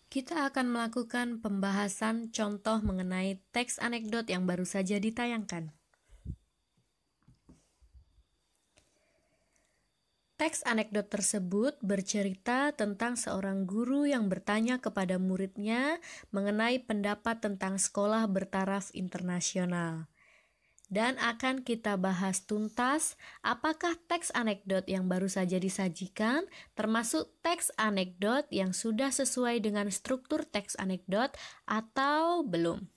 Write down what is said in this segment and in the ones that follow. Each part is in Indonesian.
Kita akan melakukan pembahasan contoh mengenai teks anekdot yang baru saja ditayangkan. Teks anekdot tersebut bercerita tentang seorang guru yang bertanya kepada muridnya mengenai pendapat tentang sekolah bertaraf internasional. Dan akan kita bahas tuntas apakah teks anekdot yang baru saja disajikan termasuk teks anekdot yang sudah sesuai dengan struktur teks anekdot atau belum.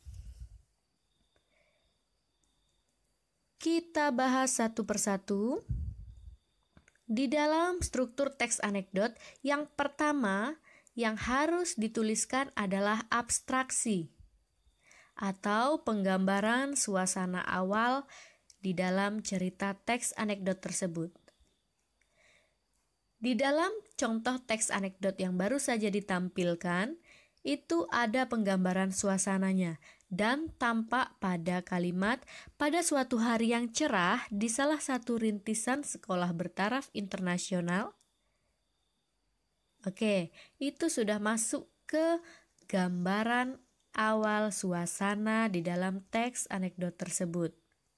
Kita bahas satu persatu. Di dalam struktur teks anekdot, yang pertama yang harus dituliskan adalah abstraksi atau penggambaran suasana awal di dalam cerita teks anekdot tersebut. Di dalam contoh teks anekdot yang baru saja ditampilkan, itu ada penggambaran suasananya dan tampak pada kalimat pada suatu hari yang cerah di salah satu rintisan sekolah bertaraf internasional. Oke, itu sudah masuk ke gambaran awal suasana di dalam teks anekdot tersebut.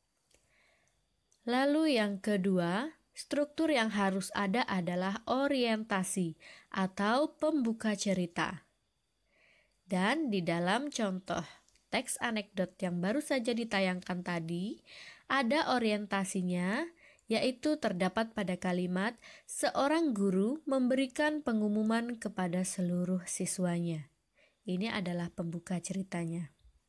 Lalu yang kedua, struktur yang harus ada adalah orientasi atau pembuka cerita. Dan di dalam contoh teks anekdot yang baru saja ditayangkan tadi, ada orientasinya, yaitu terdapat pada kalimat seorang guru memberikan pengumuman kepada seluruh siswanya. Ini adalah pembuka ceritanya.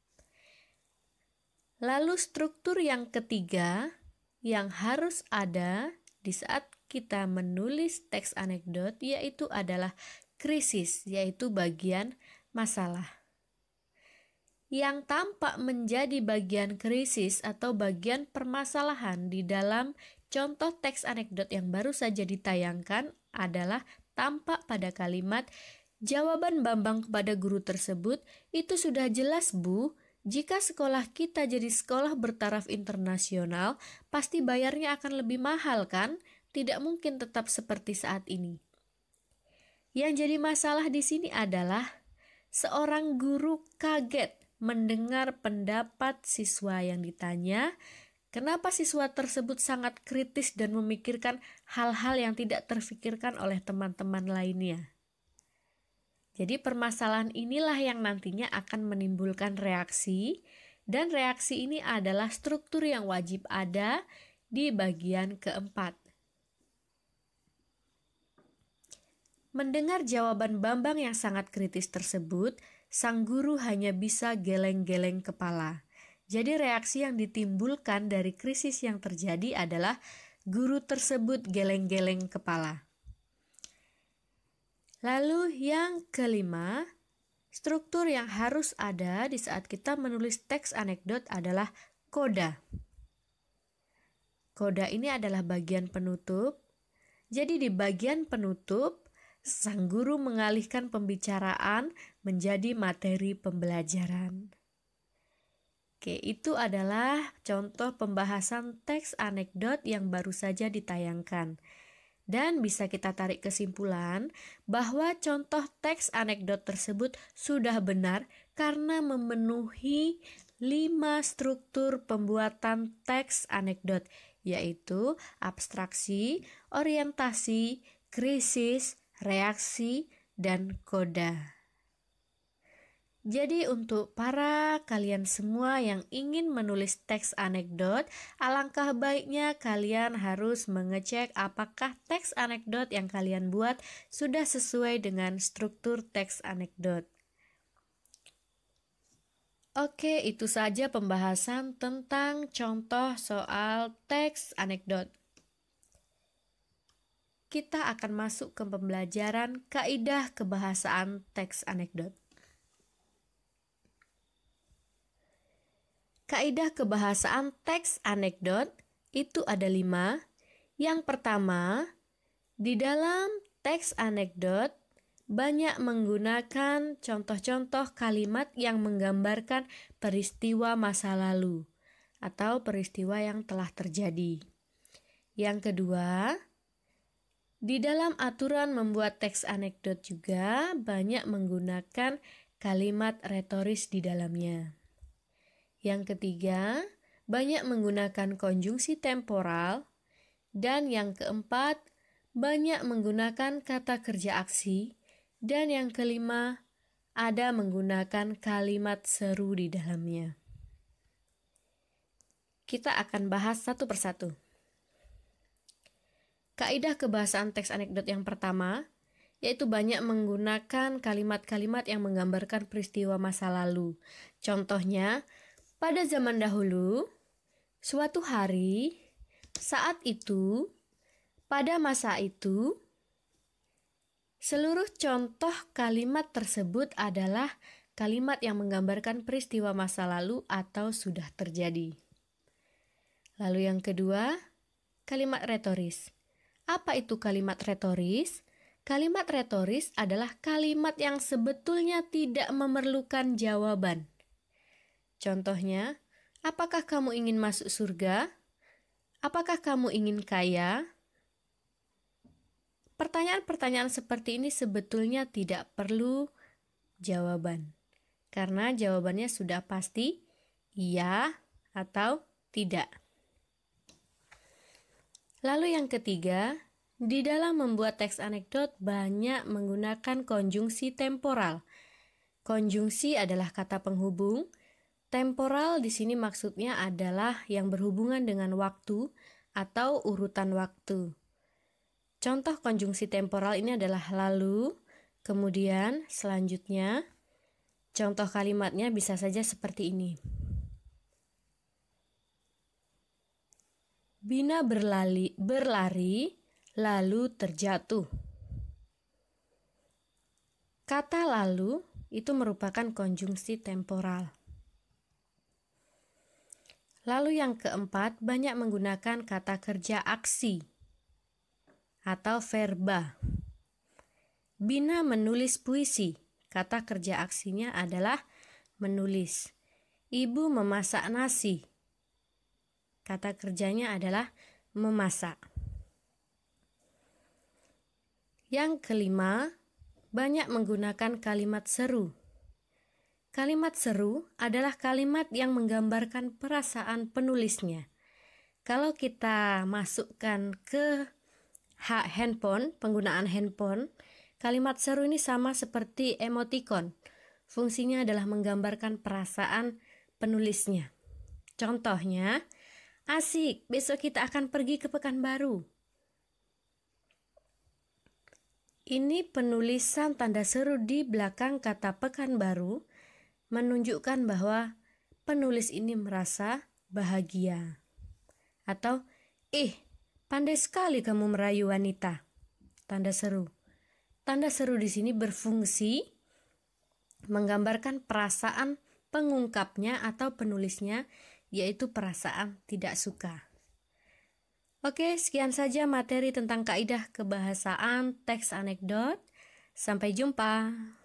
Lalu struktur yang ketiga yang harus ada di saat kita menulis teks anekdot yaitu adalah krisis, yaitu bagian masalah. Yang tampak menjadi bagian krisis atau bagian permasalahan di dalam contoh teks anekdot yang baru saja ditayangkan adalah tampak pada kalimat jawaban Bambang kepada guru tersebut, "Itu sudah jelas, Bu. Jika sekolah kita jadi sekolah bertaraf internasional, pasti bayarnya akan lebih mahal kan? Tidak mungkin tetap seperti saat ini." Yang jadi masalah di sini adalah seorang guru kaget mendengar pendapat siswa yang ditanya. Kenapa siswa tersebut sangat kritis dan memikirkan hal-hal yang tidak terfikirkan oleh teman-teman lainnya? Jadi permasalahan inilah yang nantinya akan menimbulkan reaksi, dan reaksi ini adalah struktur yang wajib ada di bagian keempat. Mendengar jawaban Bambang yang sangat kritis tersebut, sang guru hanya bisa geleng-geleng kepala. Jadi reaksi yang ditimbulkan dari krisis yang terjadi adalah guru tersebut geleng-geleng kepala. Lalu yang kelima, struktur yang harus ada di saat kita menulis teks anekdot adalah koda. Koda ini adalah bagian penutup. Jadi di bagian penutup, sang guru mengalihkan pembicaraan menjadi materi pembelajaran. Oke, itu adalah contoh pembahasan teks anekdot yang baru saja ditayangkan. Dan bisa kita tarik kesimpulan bahwa contoh teks anekdot tersebut sudah benar karena memenuhi 5 struktur pembuatan teks anekdot, yaitu abstraksi, orientasi, krisis, reaksi, dan koda. Jadi untuk para kalian semua yang ingin menulis teks anekdot, alangkah baiknya kalian harus mengecek apakah teks anekdot yang kalian buat sudah sesuai dengan struktur teks anekdot. Oke, itu saja pembahasan tentang contoh soal teks anekdot. Kita akan masuk ke pembelajaran kaidah kebahasaan teks anekdot. Kaidah kebahasaan teks anekdot itu ada 5. Yang pertama, di dalam teks anekdot banyak menggunakan contoh-contoh kalimat yang menggambarkan peristiwa masa lalu atau peristiwa yang telah terjadi. Yang kedua, Di dalam aturan membuat teks anekdot juga banyak menggunakan kalimat retoris di dalamnya. Yang ketiga, banyak menggunakan konjungsi temporal. Dan yang keempat, banyak menggunakan kata kerja aksi. Dan yang kelima, ada menggunakan kalimat seru di dalamnya. Kita akan bahas satu persatu. Kaidah kebahasaan teks anekdot yang pertama, yaitu banyak menggunakan kalimat-kalimat yang menggambarkan peristiwa masa lalu. Contohnya, pada zaman dahulu, suatu hari, saat itu, pada masa itu. Seluruh contoh kalimat tersebut adalah kalimat yang menggambarkan peristiwa masa lalu atau sudah terjadi. Lalu yang kedua, kalimat retoris. Apa itu kalimat retoris? Kalimat retoris adalah kalimat yang sebetulnya tidak memerlukan jawaban. Contohnya, apakah kamu ingin masuk surga? Apakah kamu ingin kaya? Pertanyaan-pertanyaan seperti ini sebetulnya tidak perlu jawaban. Karena jawabannya sudah pasti iya atau tidak. Lalu yang ketiga, di dalam membuat teks anekdot banyak menggunakan konjungsi temporal. Konjungsi adalah kata penghubung. Temporal di sini maksudnya adalah yang berhubungan dengan waktu atau urutan waktu. Contoh konjungsi temporal ini adalah lalu, kemudian, selanjutnya. Contoh kalimatnya bisa saja seperti ini. Bina berlari lalu terjatuh. Kata lalu itu merupakan konjungsi temporal. Lalu yang keempat, banyak menggunakan kata kerja aksi atau verba. Bina menulis puisi. Kata kerja aksinya adalah menulis. Ibu memasak nasi. Kata kerjanya adalah memasak. Yang kelima, banyak menggunakan kalimat seru. Kalimat seru adalah kalimat yang menggambarkan perasaan penulisnya. Kalau kita masukkan ke handphone, penggunaan handphone, kalimat seru ini sama seperti emoticon. Fungsinya adalah menggambarkan perasaan penulisnya. Contohnya, asik, besok kita akan pergi ke Pekanbaru. Ini penulisan tanda seru di belakang kata Pekanbaru menunjukkan bahwa penulis ini merasa bahagia. Atau, pandai sekali kamu merayu wanita. Tanda seru. Tanda seru di sini berfungsi menggambarkan perasaan pengungkapnya atau penulisnya, yaitu perasaan tidak suka. Oke, sekian saja materi tentang kaidah kebahasaan teks anekdot. Sampai jumpa.